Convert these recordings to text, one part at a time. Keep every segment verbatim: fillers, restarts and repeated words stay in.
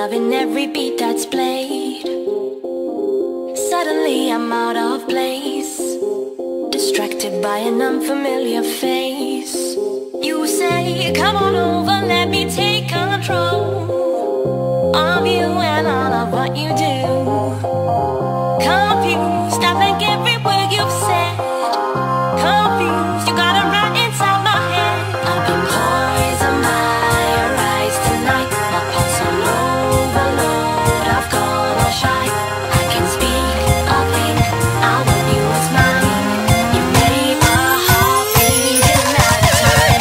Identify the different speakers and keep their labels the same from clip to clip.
Speaker 1: loving every beat that's played. Suddenly I'm out of place, distracted by an unfamiliar face. You say, come on over, let me take control of you and all of what you do. Confused, I think every word you've said. Confused, you got it right inside my head. I've been poisoned by your eyes tonight. My pulse on overload, I've gone all shy. I can speak, I think, I want you as mine. You made my heart beat in that time.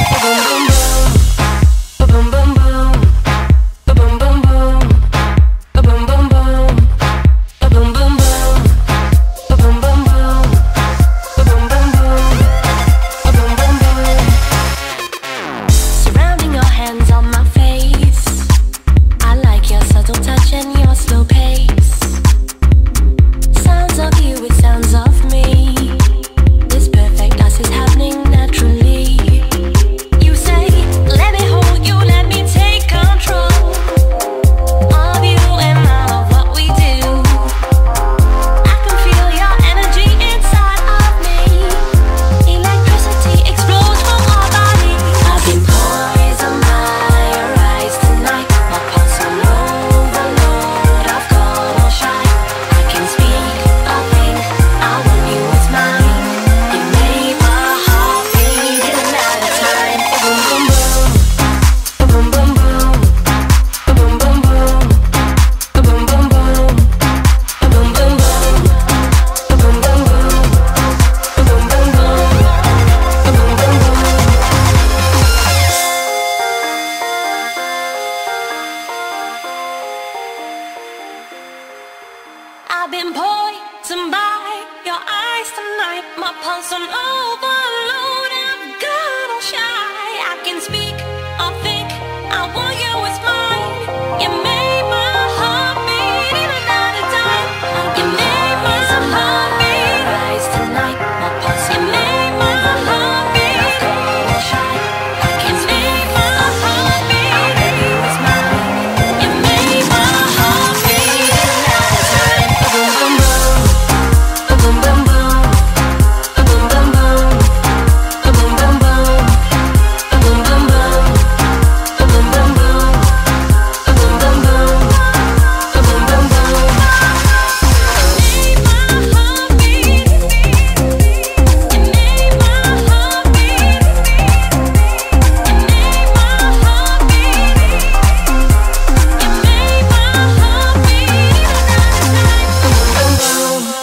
Speaker 1: Boom, boom, boom. Boom, boom, boom. Boom, boom, boom. Boom, boom, boom. Boom, boom, boom. Boom, boom, boom. Boom, boom, boom. Surrounding your hands on my face, I like your subtle touch and your slow pace. Sounds of you with sounds of me. This perfect us is happening naturally. You say, let me hold you, let me take control of you and all of what we do. I can feel your energy inside of me. Electricity explodes from our body. I've been poisoned by your eyes tonight. My pulse on overload, I've gone all shy. I can speak, I think, I want you as mine. You made my heart beat in at a time. Boom, boom, boom. Boom, boom, boom. Boom, boom, boom. Boom, boom, boom. Boom, boom, boom. Boom, boom, boom. Boom, boom, boom. Boom, boom, boom. I've been poisoned by your eyes tonight. My pulse on overload, I've got all shy. I can speak, I think, I want you as mine. You made my heart beat in another time. You made my heart beat. Eyes tonight, my pulse on overload, I've got all shy. I can speak, my heart beat. I want you as mine. You made my heart beat in another time. Boom, boom, boom. Boom, boom, boom. Boom, boom, boom. Boom, boom, boom. Boom, boom, boom. Boom, boom, boom. Boom, boom, boom. Boom, boom, boom. You made my heart beat. You made my heart beat. You made my heart beat. You made my heart beat another time. Boom, boom, boom.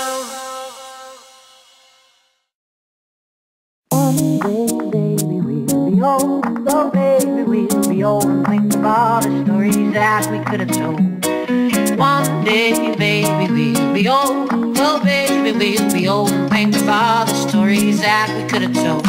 Speaker 2: One day, baby, we'll be old. Oh, baby, we'll be old and think of all the stories that we could have told. One day, baby, we'll be old. Oh, baby, we'll be old and think of all the stories that we could have told.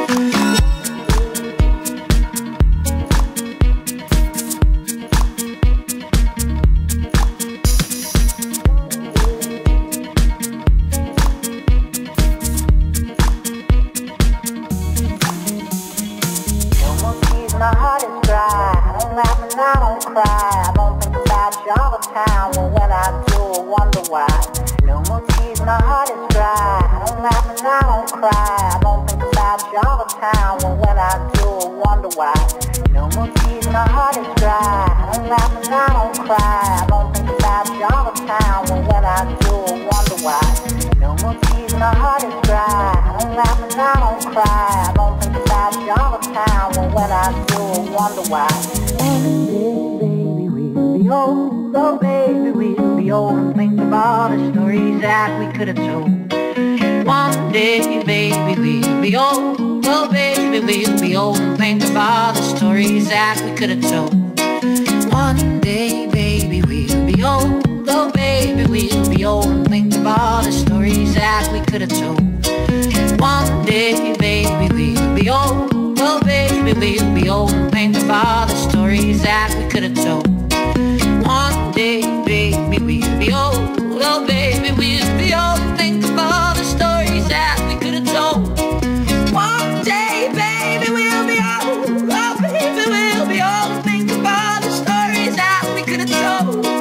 Speaker 2: No more tears, my heart is dry. I don't laugh and I don't cry. I don't think about you all the time. Well, when I do, I wonder why. No more tears, my heart is dry. I don't laugh and I don't cry. I don't think about you all the time. Well, when I do, I wonder why. No more tears, my heart is dry. I don't laugh and I don't cry. I don't think about you all the time. Well, when I do, I wonder why. No more tears, my heart is dry. I don't laugh and I don't cry. I don't think about you all the time. Well, when I do, I wonder why. One day, baby, we'll be old. Oh, baby, we'll be old and think of all the stories that we could have told. One day, baby, we'll be old. Oh, baby, we'll be old and think of all the stories that we could have told. One day, baby, we'll be old. Oh, baby, we'll be old and think of all the stories that we could have told. One day, baby, we'll be old. Oh, baby, we'll be old and think of all the stories that we could have told. One day, baby, we'll be old. Oh, baby, we'll be old and think of all the stories that we could have told. One day, baby, we'll be old. Oh, baby, we'll be old and think of all the stories that we could have told.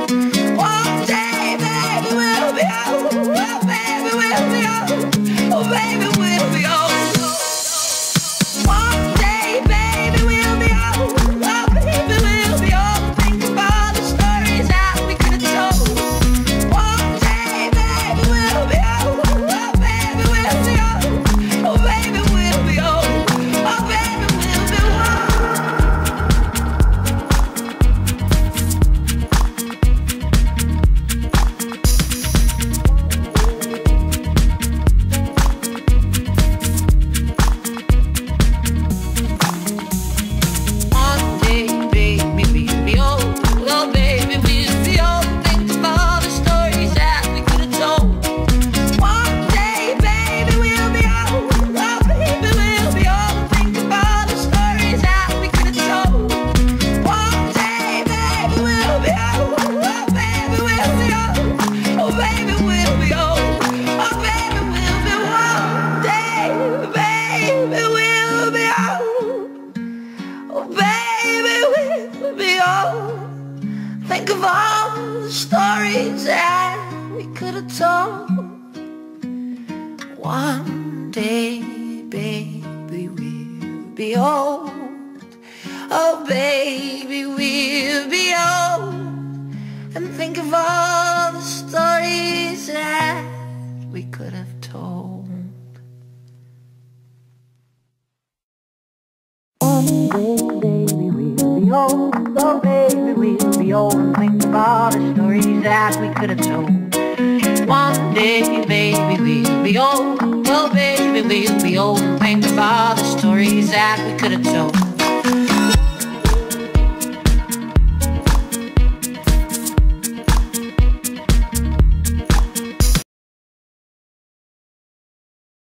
Speaker 2: could have told. One day, baby, we'll be old. Oh, baby, we'll be old. And think of all the stories that we could have told. One day, baby, we'll be old. Oh, baby, we'll be old. And think of all the stories that we could have told. One day, baby, we'll be old. Oh, baby, we'll be old. And think of all the stories that we could have told.